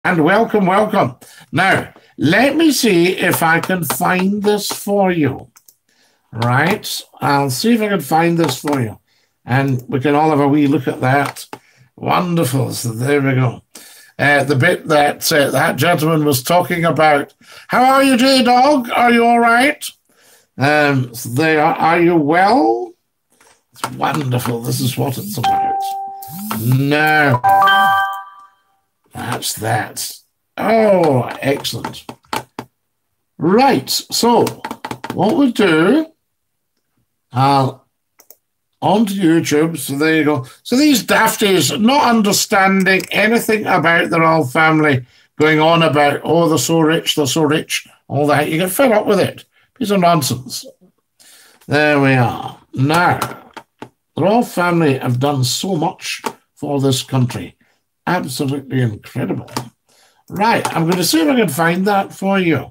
and welcome, welcome. Now, let me see if I can find this for you. Right, I'll see if I can find this for you. And we can all have a wee look at that. Wonderful, so there we go. The bit that that gentleman was talking about. How are you, J-Dog? Are you all right? Are you well? It's wonderful. This is what it's about. No. That's that. Oh, excellent. Right, so what we'll do, onto YouTube, so there you go. So these dafties, not understanding anything about the royal family, going on about, oh, they're so rich, all that. You get fed up with it. Piece of nonsense. There we are. Now, the royal family have done so much for this country. Absolutely incredible. Right, I'm going to see if I can find that for you.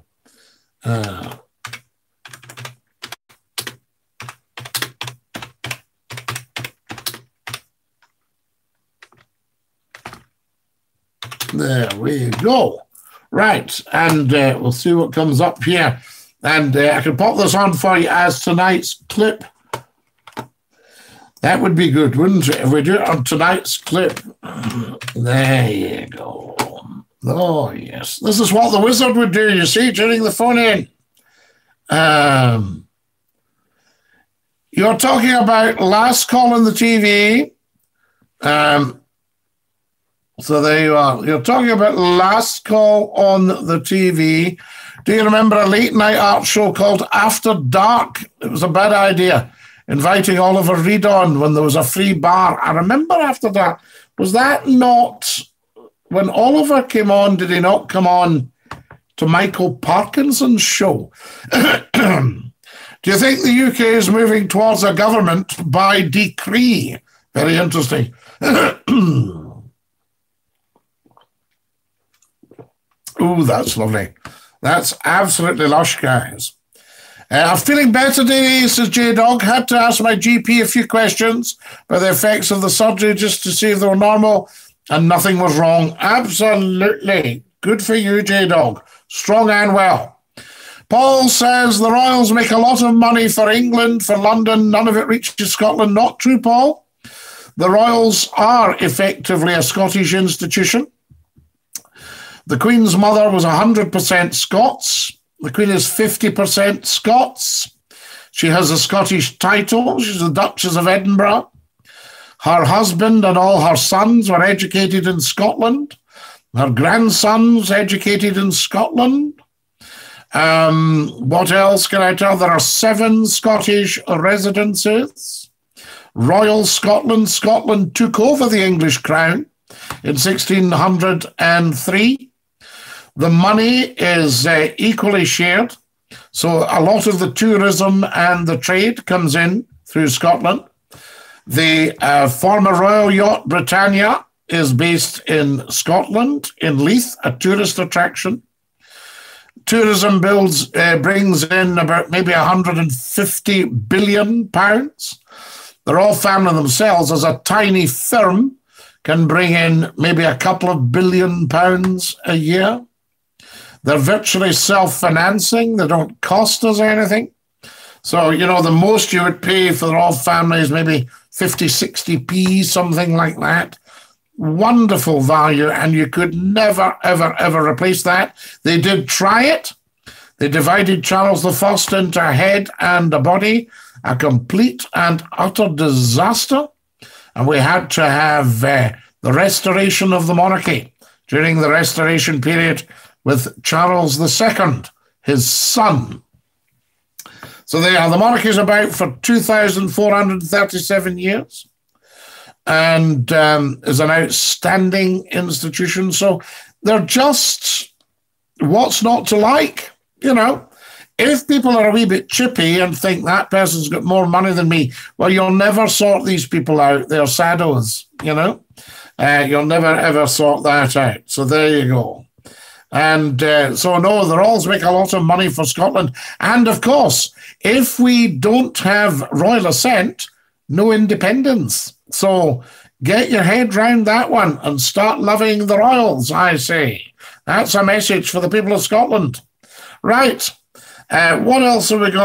There we go. Right, and we'll see what comes up here. And I can pop this on for you as tonight's clip. That would be good, wouldn't it? If we do it on tonight's clip. There you go. Oh, yes. This is what the wizard would do, you see, during the phone-in. You're talking about Last Call on the TV. So there you are. You're talking about Last Call on the TV. Do you remember a late-night art show called After Dark? It was a bad idea, inviting Oliver Reed on when there was a free bar. I remember After Dark. Was that not... When Oliver came on, did he not come on to Michael Parkinson's show? Do you think the UK is moving towards a government by decree? Very interesting. Ooh, that's lovely. That's absolutely lush, guys. I'm feeling better today, says J-Dog. Had to ask my GP a few questions about the effects of the surgery just to see if they were normal, and nothing was wrong. Absolutely. Good for you, J-Dog. Strong and well. Paul says the Royals make a lot of money for England, for London. None of it reaches Scotland. Not true, Paul. The Royals are effectively a Scottish institution. The Queen's mother was 100% Scots. The Queen is 50% Scots. She has a Scottish title. She's the Duchess of Edinburgh. Her husband and all her sons were educated in Scotland. Her grandsons educated in Scotland. What else can I tell? There are 7 Scottish residences. Royal Scotland. Scotland took over the English crown in 1603. The money is equally shared. So a lot of the tourism and the trade comes in through Scotland. The former Royal Yacht Britannia is based in Scotland, in Leith, a tourist attraction. Tourism brings in about maybe £150 billion. The Royal Family themselves, as a tiny firm, can bring in maybe a couple of £1 billion a year. They're virtually self-financing. They don't cost us anything. So, you know, the most you would pay for the Royal Family is maybe 50, 60p, something like that. Wonderful value, and you could never, ever, ever replace that. They did try it. They divided Charles I into a head and a body, a complete and utter disaster. And we had to have the restoration of the monarchy during the Restoration period with Charles II, his son. So there are. The monarchy is about for 2,437 years and is an outstanding institution. So they're just what's not to like, you know. If people are a wee bit chippy and think that person's got more money than me, well, you'll never sort these people out. They're saddos, you know. You'll never, ever sort that out. So there you go. And so, no, the Royals make a lot of money for Scotland. And, of course, if we don't have royal assent, no independence. So get your head round that one and start loving the Royals, I say. That's a message for the people of Scotland. Right. What else have we got?